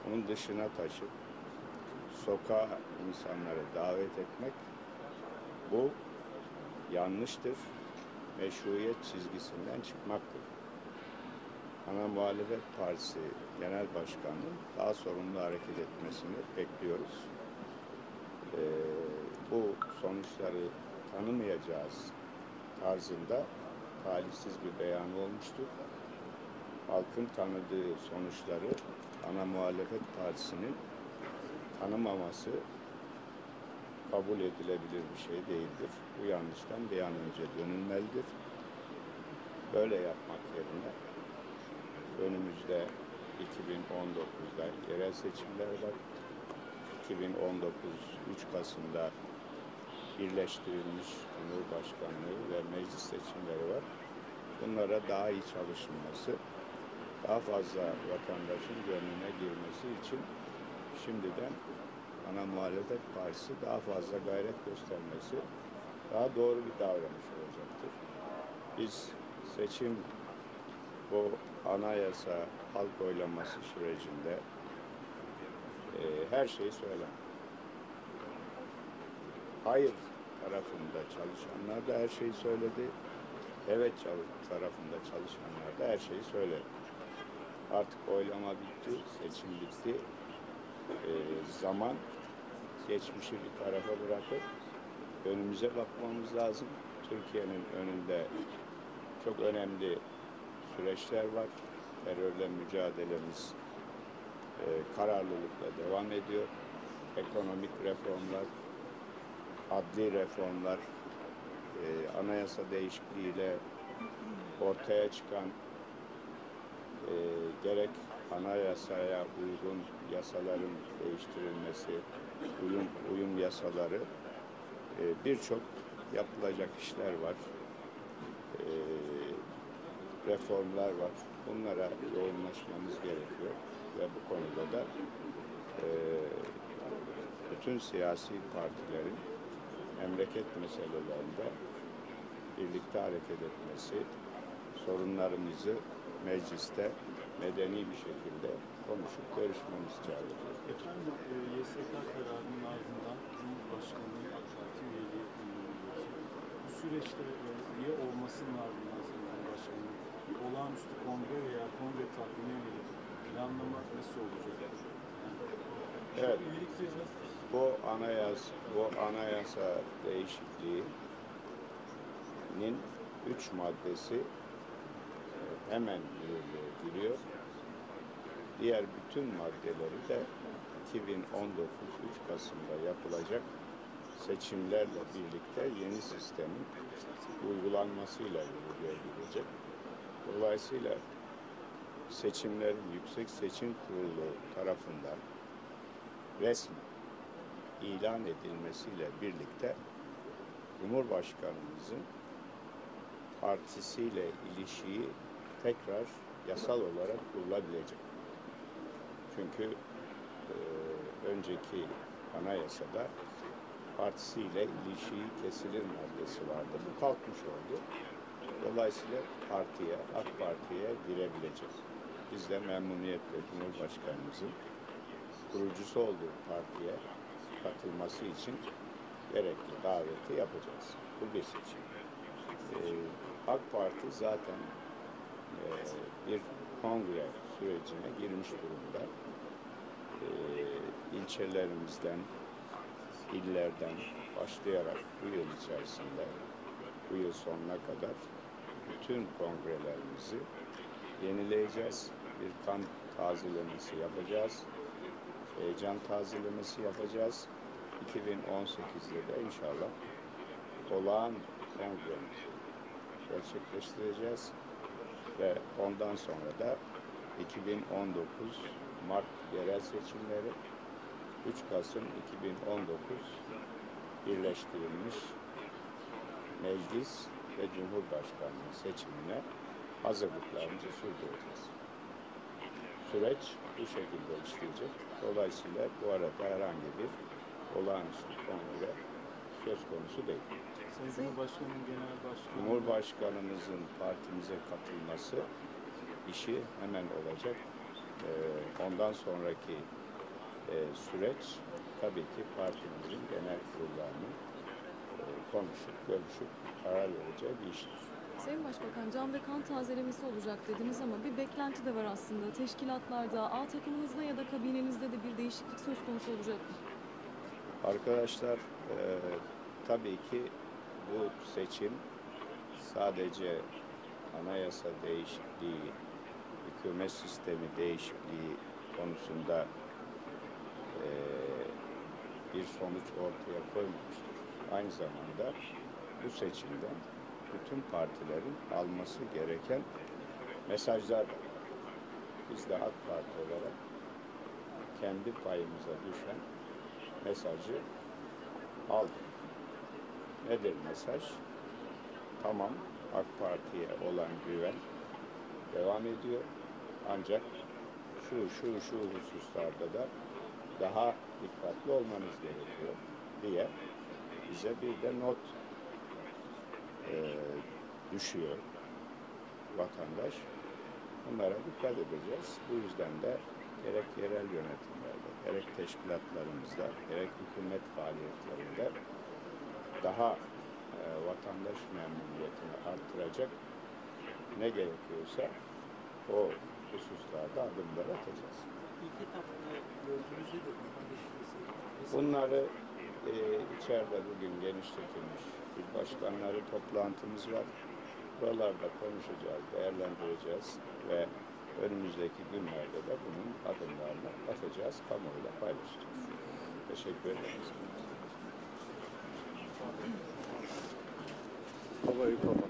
bunun dışına taşıp sokağa insanları davet etmek, bu yanlıştır. Meşruiyet çizgisinden çıkmaktır. Ana Muhalefet Partisi Genel Başkanı'nın daha sorumlu hareket etmesini bekliyoruz. Bu sonuçları tanımayacağız tarzında talihsiz bir beyan olmuştur. Halkın tanıdığı sonuçları Ana Muhalefet Partisi'nin tanımaması kabul edilebilir bir şey değildir. Bu yanlıştan bir an önce dönülmelidir. Böyle yapmak yerine önümüzde 2019'da yerel seçimler var. 2019 3 Kasım'da birleştirilmiş Cumhurbaşkanlığı ve meclis seçimleri var. Bunlara daha iyi çalışılması, daha fazla vatandaşın gönlüne girmesi için şimdiden Ana Muhalefet Partisi daha fazla gayret göstermesi daha doğru bir davranış olacaktır. Biz seçim, bu anayasa halk oylaması sürecinde her şeyi söyledim. Hayır tarafında çalışanlar da her şeyi söyledi. Evet tarafında çalışanlar da her şeyi söyledi. Artık oylama bitti, seçim bitti. Zaman geçmişi bir tarafa bırakıp önümüze bakmamız lazım. Türkiye'nin önünde çok önemli süreçler var. Terörle mücadelemiz kararlılıkla devam ediyor. Ekonomik reformlar, adli reformlar, anayasa değişikliğiyle ortaya çıkan gerek anayasaya uygun yasaların değiştirilmesi, uyum yasaları, birçok yapılacak işler var. Reformlar var. Bunlara yoğunlaşmamız gerekiyor ve bu konuda da bütün siyasi partilerin memleket meselelerinde birlikte hareket etmesi, sorunlarımızı mecliste medeni bir şekilde konuşup görüşmemiz çağrılıyor. Efendim, YSK kararının ardından Cumhurbaşkanı'nın AK Parti üyeliği duyuruluyor. Bu süreçte üye olmasının ardından Cumhurbaşkanı'nın bir olağanüstü kongre veya kongre takvimine yönelik planlama nasıl olacak? Evet, bu anayasa değişikliğinin 3 maddesi hemen yürürlüğe giriyor. Diğer bütün maddeleri de 2019 3 Kasım'da yapılacak seçimlerle birlikte yeni sistemin uygulanmasıyla yürürlüğe girecek. Dolayısıyla seçimlerin Yüksek Seçim Kurulu tarafından resmi ilan edilmesiyle birlikte Cumhurbaşkanımızın partisiyle ilişiği tekrar yasal olarak kurulabilecek. Çünkü önceki anayasada partisiyle ilişiği kesilir maddesi vardı. Bu kalkmış oldu. Dolayısıyla AK Parti'ye girebilecek. Biz de memnuniyetle Cumhurbaşkanımızın kurucusu olduğu partiye katılması için gerekli daveti yapacağız. Bu bir. AK Parti zaten bir kongre sürecine girmiş durumda. İlçelerimizden, illerden başlayarak bu yıl içerisinde, bu yıl sonuna kadar bütün kongrelerimizi yenileyeceğiz. Bir kan tazelemesi yapacağız. Heyecan tazelemesi yapacağız. 2018'de de inşallah olağan kongremizi gerçekleştireceğiz ve ondan sonra da 2019 Mart yerel seçimleri, 3 Kasım 2019 birleştirilmiş meclis ve Cumhurbaşkanlığı seçimine hazırlıklarımızı sürdüreceğiz. Süreç bu şekilde işleyecek. Dolayısıyla bu arada herhangi bir olağanüstü kongre söz konusu değil. Sayın Cumhurbaşkanı'nın genel başkanı... Cumhurbaşkanımızın partimize katılması işi hemen olacak. Ondan sonraki süreç tabii ki partimizin genel kurullarının konuşup, görüşüp karar vereceği bir iştir. Sayın Başbakan, can ve kan tazelemesi olacak dediniz ama bir beklenti de var aslında. Teşkilatlarda, A takımınızda ya da kabinenizde de bir değişiklik söz konusu olacak mı? Arkadaşlar, tabii ki bu seçim sadece anayasa değişikliği, hükümet sistemi değişikliği konusunda bir sonuç ortaya koymamıştır. Aynı zamanda bu seçimden bütün partilerin alması gereken mesajlar da var. Biz de AK Parti olarak kendi payımıza düşen mesajı aldık. Nedir mesaj? Tamam, AK Parti'ye olan güven devam ediyor. Ancak şu hususlarda da daha dikkatli olmanız gerekiyor diye bize bir de not düşüyor vatandaş. Bunlara dikkat edeceğiz. Bu yüzden de gerek yerel yönetimlerde, gerek teşkilatlarımızda, gerek hükümet faaliyetlerinde daha vatandaş memnuniyetini arttıracak ne gerekiyorsa o hususlarda adımlar atacağız. İlk etapta gördüğünüzde de Bunları içeride bugün genişletilmiş bir başkanları toplantımız var. Buralarda konuşacağız, değerlendireceğiz ve önümüzdeki günlerde de bunun adımlarını atacağız, kamuoyuyla paylaşacağız. Teşekkür ederiz. Babayı kapat.